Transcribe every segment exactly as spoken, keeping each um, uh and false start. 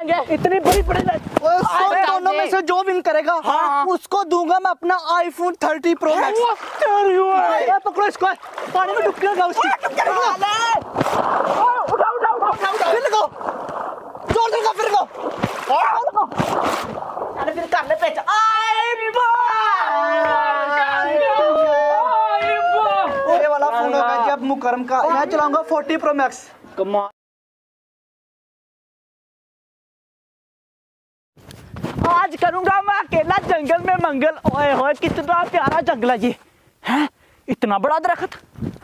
लेंगे। इतनी बड़ी बड़ी दोनों में से जो विन करेगा हाँ, उसको दूंगा मैं अपना आईफोन थर्टी प्रो मैक्स। पकड़ो इसको, पानी में डुबकी लगाओ उसकी। उठा उठा उठा उठा फिर लगाओ, जोर से लगाओ, फिर लगाओ। अरे फिर कर ले पेच। ये वाला फोन होगा जब मुकरम का। मैं चलाऊंगा फोर्टी प्रो मैक्स। कमाल। आज करूंगा मैं अकेला जंगल में मंगल। ओए होए कितना प्यारा जंगल है ये, हैं? इतना बड़ा दरख्त।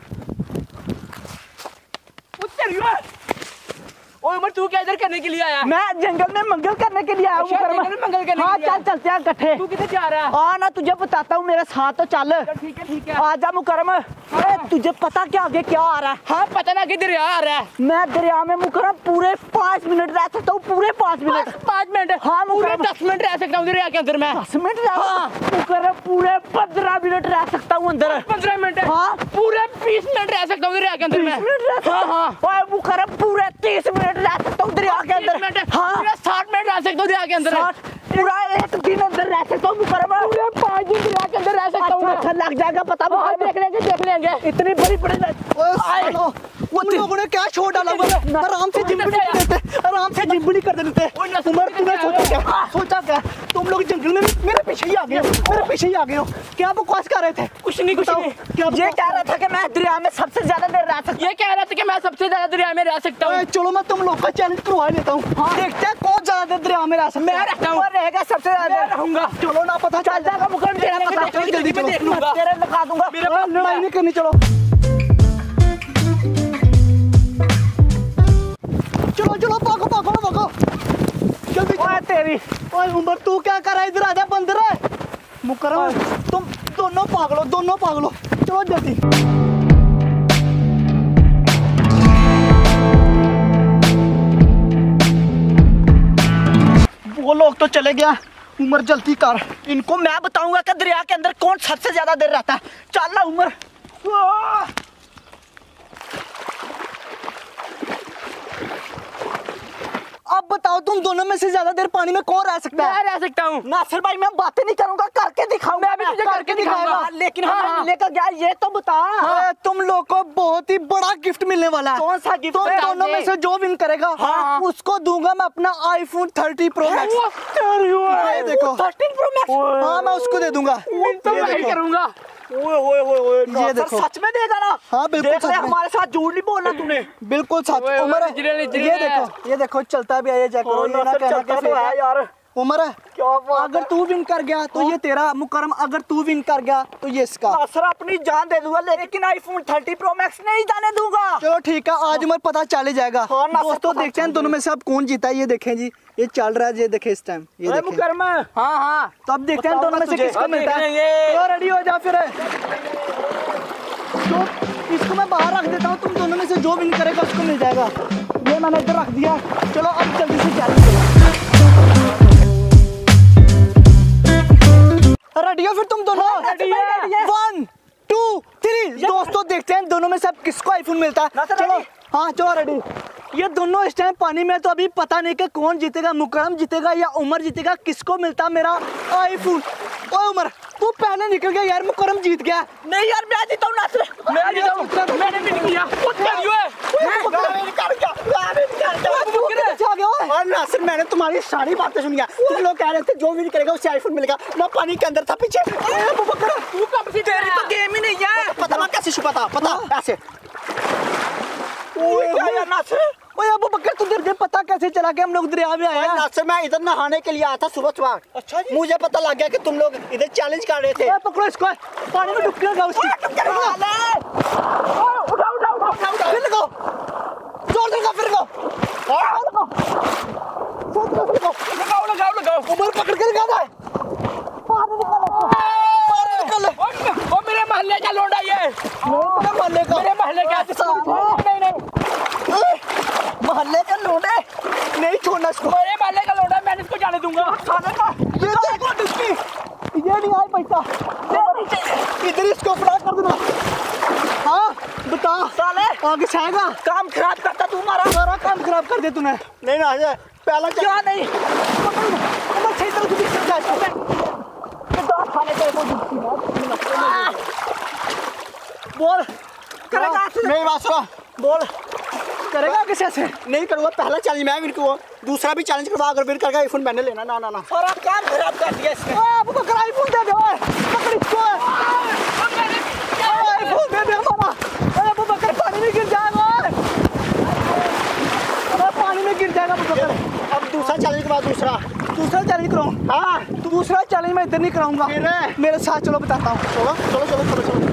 ओए उमर तू क्या इधर करने के लिए आया? मैं जंगल में मंगल करने के लिए आया हूँ। जंगल में मंगल करने हाँ, के लिए। चल चलते हैं इकट्ठे। तू किधर जा रहा है? हाँ ना तुझे बताता हूँ, मेरे साथ तो चल। ठीक है ठीक है। आजा मुकरम। अरे तुझे पता क्या आगे क्या आ रहा है? हाँ पता ना कि दरिया आ रहा है। मैं दरिया में मुकरम पूरे पाँच मिनट रह सकता हूँ। पूरे पाँच मिनट पाँच मिनट हाँ पूरे दस मिनट रह सकता हूँ दरिया के अंदर। मैं दस मिनट मुकरम पूरे पंद्रह मिनट रह सकता हूँ अंदर। पंद्रह मिनट हाँ पूरे बीस मिनट रह सकता हूँ दरिया के अंदर। मैं हाँ हाँ मुकरम पूरे तीस मिनट रह सकता हूँ दरिया के अंदर। हाँ पूरे साठ मिनट रह सकता हूँ दरिया के अंदर। पूरा एक दिन अंदर रह सकता हूँ मुकरम। पूरे पाँच दिन दरिया के अंदर रह सकता हूँ। अच्छा लग जाएगा पता। देख लेंगे देख लेंगे। इतनी बड़ी बड़ी उन लोगों ने क्या छोड़ डाला? आराम से जिम्बली कर देते, आराम से जिम्बली कर देते। उमर तूने सोचा क्या? सोचा क्या? तुम लोग जंगल में मेरे पीछे ही आ गए हो, मेरे पीछे ही आ गए हो। क्या बकवास कर रहे थे? कुछ नहीं कुछ नहीं। क्या ये कह रहा था कि मैं दरिया में सबसे ज्यादा देर रह सकता। ये कह रहा था कि मैं सबसे ज्यादा दरिया में रह सकता हूँ। चलो मैं तुम लोग का चैलेंज करवा लेता हूँ। देखते हैं कौन ज्यादा देर दरिया में रह सकता है। मैं रहता हूँ। रहेगा सबसे ज्यादा रहूंगा। चलो ना पता चल जाएगा मुकरम। तेरा पता जल्दी देख लूंगा, तेरे लगा दूंगा। लड़ाई नहीं करनी। चलो चलो चलो भागो भागो भागो जल्दी। ओए तेरी ओए उमर तू क्या कर रहा है? इधर आ जा बंदर है। मुकरम तुम दोनों पागलो, दोनों पागलो। चलो जल्दी। वो लोग तो चले गया। उमर जल्दी कर, इनको मैं बताऊंगा कि दरिया के अंदर कौन सबसे ज्यादा देर रहता है। चल ना उमर। अब बताओ तुम दोनों में से ज्यादा देर पानी में कौन रह सकता है? मैं रह सकता हूँ। नासिर भाई मैं बातें नहीं करूंगा, करके दिखाऊंगा। मैं भी तुझे करके दिखाऊंगा। लेकिन हाँ लेकर गया ये तो बता। हाँ। तुम लोग को बहुत ही बड़ा गिफ्ट मिलने वाला है। कौन सा गिफ्ट? तुम दोनों में से जो विन करेगा हाँ, उसको दूंगा मैं अपना आईफोन थर्टी प्रो मैक्स। ये देखो थर्टीन प्रो मैक्स। हाँ मैं उसको दे दूंगा। मैं करूंगा। ओए ओए ओए ओए ये देखो सच में देगा ना? हाँ बिल्कुल सच में। हमारे साथ झूठ नहीं बोलना तूने। बिल्कुल सच। उमर ये देखो ये देखो चलता भी है ये चेक करो। ये ना कहना कैसे है यार। उमर अगर तू विन कर गया तो ये तेरा। मुकरम अगर तू विन कर गया तो ये इसका। सर अपनी जान दे दूंगा लेकिन आईफोन थर्टी प्रो मैक्स नहीं जाने दूंगा। चलो ठीक है आज उमर पता चल ही जाएगा। दोस्तों देखते हैं दोनों में से अब कौन जीता है। ये देखें जी ये चल रहा है। ये देखे इस टाइम ये देखें। मुकरम हाँ हाँ तो अब देखते हैं दोनों में से किसको मिलता है। तो रेडी हो जा फिर। तो इसको मैं बाहर रख देता हूँ। तुम दोनों में से जो विन करेगा उसको मिल जाएगा। ये मैंने इधर रख दिया। चलो अब जल्दी से चैलेंज करो। रेडी हो फिर तुम दोनों? One two three. दोस्तों देखते हैं दोनों में से अब किसको आईफोन मिलता है। चलो हाँ चलो रेडी। ये दोनों इस टाइम पानी में तो अभी पता नहीं कि कौन जीतेगा, मुकरम जीतेगा या उमर जीतेगा। किसको मिलता मेरा आईफोन? ओए उमर तू पहले निकल गया यार। मुकरम जीत गया। नहीं यार मैं जीता हूँ नासिर। मैं जीता हूँ। मैंने भी नहीं किया। और नासिर मैंने तुम्हारी सारी बातें सुनी है। तुम लोग कह रहे थे जो भी करेगा उससे आईफोन मिलेगा। मैं पानी के अंदर था पीछे। तू कब से? तेरी तो गेम ही नहीं है। पता ना कैसे छुपा था? पता ऐसे। क्या यार नासिर? ओए अबू बकर तुझे पता कैसे चला कि हम लोग दरिया में आए? नासिर मैं इधर नहाने के लिए आया था सुबह सुबह। अच्छा जी। मुझे पता लग गया कि तुम लोग इधर चैलेंज कर रहे थे। पकड़ो इसको, पानी में डुबकी लगाओ उसकी। उठा उठा उठा उठा। फिर लगाओ, जोर से लगाओ, फिर लगाओ। लगाओ लगाओ लगाओ। उमर पकड़ के लगा दे। पानी निकालो, पानी निकालो। ओ मेरे मोहल्ले का लौंडा ये। मेरे मोहल्ले का। मेरे मोहल्ले का। नहीं नहीं मोहल्ले का लौंडा नहीं छोड़ना इसको। मेरे मोहल्ले का लौंडा मैंने इसको जाने दूंगा। खाने का ये देखो डिस्की। ये नहीं आए पैसा। इधर इसको फड़ा कर देना। हाँ बता साले आगे छाएगा। काम खराब करता तू हमारा। सारा काम खराब कर दे तूने। नहीं ना पहला क्या नहीं उमर सही तरह से दिख रहा है तो खाने पे बोल करेगा मेरी बात सुनो बोल करेगा किसी से नहीं करूँगा पहला चैलेंज मैं विन करूँ दूसरा भी चैलेंज करवा अगर विन करके आईफोन मैंने लेना ना ना ना और आप काम खराब कर दिया इसने अब बकर आईफोन दे दो पकड़ इसको आईफोन दे दे मामा अरे अब बकर पानी में गिर जाएगा अब पानी में गिर जाएगा बकर अब दूसरा चैलेंज करवा दूसरा दूसरा चैलेंज कराऊं हाँ दूसरा चैलेंज मैं इधर नहीं कराऊंगा मेरे साथ चलो बताता हूँ चलो चलो चलो चलो चलो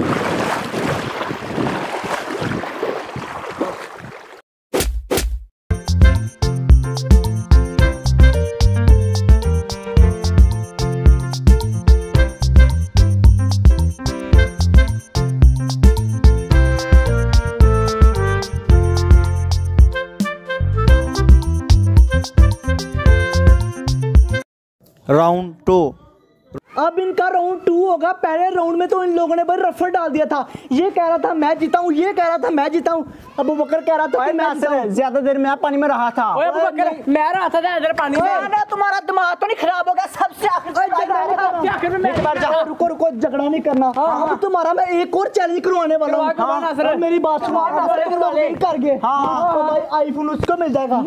राउंड टू अब इनका राउंड टू होगा। पहले राउंड में तो इन लोगों ने भाई रफर डाल दिया था। ये कह रहा था मैं जीता हूँ, ये कह रहा था मैं जीता हूँ। अबू बकर कह रहा था कि मैं जीता हूँ। ज्यादा देर मैं पानी में रहा था। ओए अबू बकर मैं रहा था इधर पानी में। ना तुम्हारा दिमाग तो नहीं खराब होगा? सबसे आखिर में मैं रुको रुको झगड़ा नहीं करना। अब तुम्हारा मैं एक और चैलेंज करवाने वाला हूँ। मेरी बात सुनो कर गए भाई आईफोन उसको मिल जाएगा।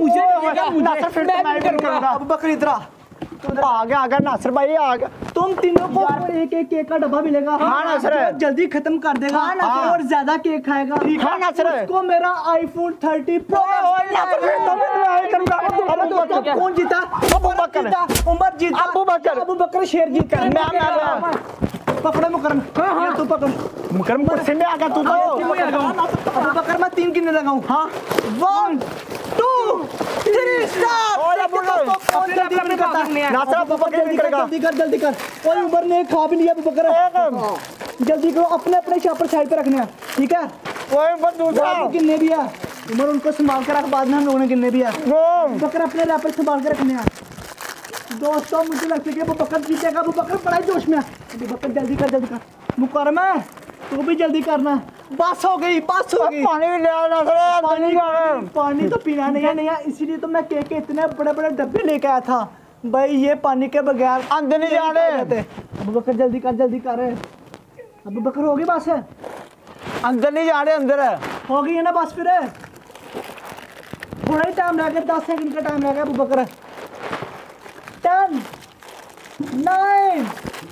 अबू बकर इधर आ गया आ गया नासिर भाई आ गया। तुम तीनों को एक एक केक का डब्बा मिलेगा। हाँ नासिर जल्दी खत्म कर देगा और ज्यादा केक खाएगा। हाँ नासिर उसको मेरा आईफोन थर्टी प्रो कौन जीता? अबू बकर। उमर जीता। अबू बकर। अबू बकर शेर जीता। पकड़ो मुकरम तू पकड़ मुकरम कुर्सी में आ गया तू तो। अबू बकर मैं तीन गिनने लगा हूँ। हाँ वन टू थ्री स्टार्ट। जल्दी कर जल्दी कर। और उमर ने खा भी लिया अबू बकर। जल्दी करो अपने अपने शापर साइड पे रखने हैं ठीक है। गिनने भी है उमर उनको संभाल के रख बाद में हम लोगों ने गिनने भी है। बकर अपने रैपर संभाल के रखने हैं दोस्तों। मुझे लगता है कि अबू बकर जीतेगा। अबू बकर बड़ा जोश में है। अबू बकर जल्दी कर जल्दी कर। मुकरम है तू भी जल्दी करना। बस हो गई बस हो गई। पानी भी ले आना पानी पानी तो पीना नहीं है नहीं है इसीलिए तो मैं केक के इतने बड़े बड़े डब्बे लेके आया था भाई। ये पानी के बगैर अंदर नहीं जा रहे। अबू बकर जल्दी कर जल्दी कर। अबू बकर हो गई बस अंदर नहीं जा रहे। अंदर हो गई है ना बस फिर थोड़ा ही टाइम रह गया। दस सेकंड का टाइम रह गया Abu Bakar. Ten nine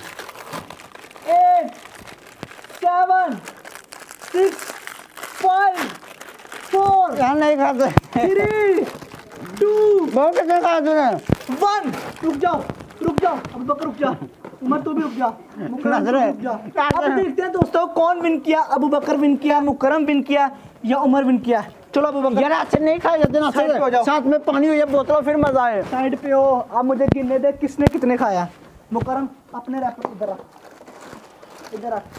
eight seven six five four यहाँ नहीं खाते थ्री टू बहुत कितने खा तूने? वन। रुक जाओ रुक जाओ अबू बकर रुक जा। उमर तू भी रुक जा। रुक जा। अब देखते हैं दोस्तों कौन विन किया। अबू बकर विन किया, मुकरम विन किया या उमर विन किया। चलो अबू बकर यार अच्छे नहीं खाए जाते ना। साइड पे हो जाओ। साथ में पानी हो या बोतल फिर मजा आए। साइड पे हो। अब मुझे गिनने दे किसने कितने खाया। मुकरम अपने रैपर इधर रख इधर रख।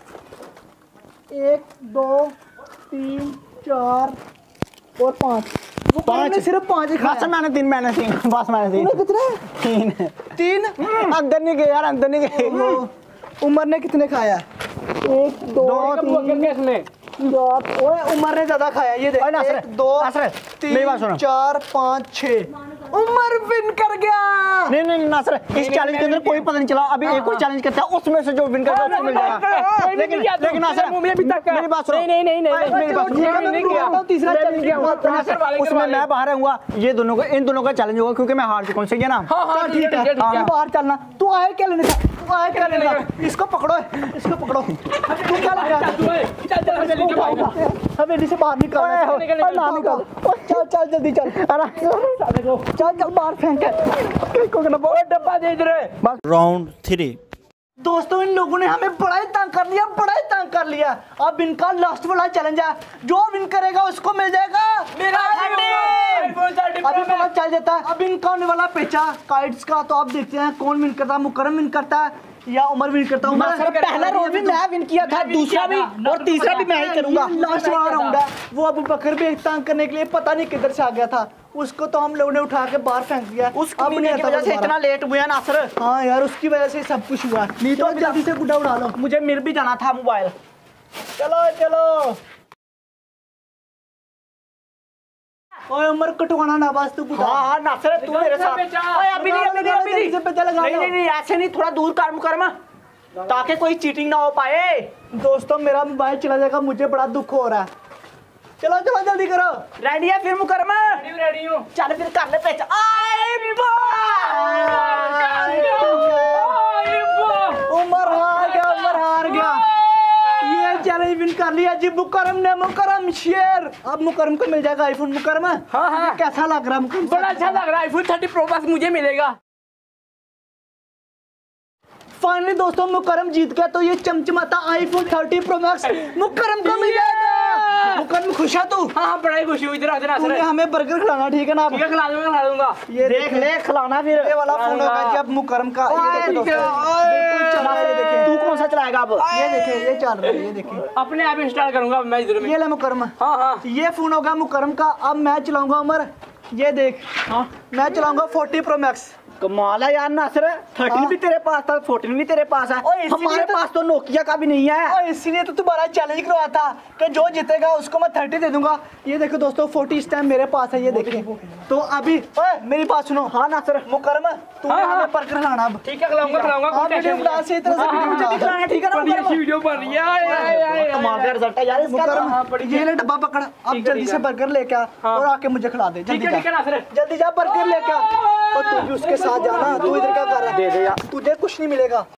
एक दो तीन चार और पाँच। पाँच सिर्फ पाँच ही खाया। मैंने तीन मैंने तीन बस मैंने तीन कितने तीन तीन अंदर नहीं गए यार अंदर नहीं गए। उमर ने कितने खाया? एक दो तीन चार। ओए उमर ने ज्यादा खाया। ये देख एक दो तीन चार पाँच छः। उमर विन कर गया। नहीं नहीं नासिर इस चैलेंज के अंदर कोई पता नहीं चला। अभी एक और चैलेंज करता है उसमें से जो विन करेगा उसको मिल जाएगा। लेकिन लेकिन नासिर मेरी बात सुनो। नहीं नहीं नहीं मेरी बात सुनो। तीसरा चैलेंज उसमें मैं बाहर रहूंगा। ये दोनों का इन दोनों का चैलेंज होगा क्योंकि मैं हार चुका हूँ। सही है ना? हाँ ठीक है तू बाहर चलना। तू आए क्या लेने का? तू आए क्या लेने का? इसको पकड़ो इसको पकड़ो। तू क्या लग रहा है? हवेली से बाहर निकल निकल। चल चल जल्दी चल चल चल बाहर फेंक डब्बा दे इधर। Round three. दोस्तों इन लोगों ने हमें बड़ा ही तंग कर लिया बड़ा ही तंग कर लिया। अब इनका लास्ट वाला चैलेंज है। जो विन करेगा उसको मिल जाएगा मेरा अभी पता चल जाता है। अब इनका होने वाला पेचा काइट्स का। तो आप देखते हैं कौन विन करता है। मुकरम विन करता है या उमर विन करता है। पहला राउंड भी मैं विन किया था, दूसरा भी और तीसरा भी मैं ही करूंगा। लास्ट वाला राउंड है। वो अबू बकर भी तंग करने के लिए पता नहीं किधर से आ गया था। उसको तो हम लोगों ने उठा के बाहर फेंक दिया। उसको मिलने की वजह से इतना लेट हुआ नासिर। हाँ यार उसकी वजह से सब कुछ हुआ। नहीं तो जल्दी से गुड्डा उड़ा लो। मुझे मिल भी जाना था मोबाइल। चलो चलो ओए उमर कटवाना ना बस तू बुढ़ा। हाँ हाँ नासिर तू मेरे साथ। ओए अभी नहीं अभी नहीं अभी नहीं नहीं नहीं नहीं ऐसे नहीं, थोड़ा दूर कर मुकरमा ताकि कोई चीटिंग ना हो पाए। दोस्तों मेरा मोबाइल चला जाएगा, मुझे बड़ा दुख हो रहा है। चलो चलो जल्दी करो। रेडी है फिर मुकरमा? रेडी रेडी हूं। चल फिर कर ले पेच। आए बा उमर हार गया, उमर हार गया। ये चैलेंज विन कर लिया जी मुकरम ने। मुकरम शेर। अब मुकरम को मिल जाएगा आईफोन। मुकरम हाँ हाँ कैसा लग रहा है मुकरम? बड़ा अच्छा लग रहा है। आईफोन थर्टी प्रो मैक्स मुझे मिलेगा। फाइनली दोस्तों मुकरम जीत गया, तो ये चमचमाता iPhone thirty pro max Mukarram को मिल जाएगा। मुकरम खुश है तू? हाँ हाँ बड़ा ही खुशी हुई। इधर इधर तूने हमें बर्गर खिलाना, ठीक है ना? ठीक है खिला दूंगा खिला दूंगा। ये देख ले खिलाना फिर। ये वाला फोन होगा जब मुकरम का। ये देखो दोस्तों बिल्कुल चल रहा है, ये देखिए। तू कौन सा चलाएगा अब? ये देखिए ये चल रहा है, ये देखिए। अपने आप इंस्टॉल करूंगा मैं इधर में। ये ले मुकरम। हाँ हाँ ये फोन होगा मुकरम का। अब मैं चलाऊंगा उमर, ये देख। हाँ मैं चलाऊंगा फोर्टी प्रो मैक्स। कमाल है यार नासिर, थर्टीन भी तेरे पास था, फोर्टीन भी तेरे पास है। ओए, इसीलिए हमारे तो- पास तो नोकिया का भी नहीं है। और इसीलिए तो तुम्हारा चैलेंज करवाया था कि जो जीतेगा उसको मैं थर्टी दे दूंगा। ये देखो दोस्तों फोर्टी इस टाइम मेरे पास है, ये देखिए। तो अभी ओए मेरी बात सुनो। हाँ नासिर मुकरम तूने हाँ, हाँ। हमें बर्गर खिलाना अब। ठीक है खिलाऊंगा खिलाऊंगा। आप वीडियो बना से इतना से वीडियो जल्दी खिलाना, ठीक है ना बड़ी अच्छी मुकरम? वीडियो बन रही है। आए, आए, आए, आए, कमाल का रिजल्ट है यार इसका तो। हाँ, मुकरम बड़ी ये ले डब्बा पकड़, अब ठीक है, जल्दी ठीक से है। बर्गर लेके आ हाँ। और आके मुझे खिला दे। ठीक जल्दी है ठीक है जा, नासिर। जल्दी जा बर्गर लेके आ। और तू भी उसके साथ जाना। तू इधर क्या कर रहा है? दे दे यार। तुझे कुछ नहीं मिलेगा।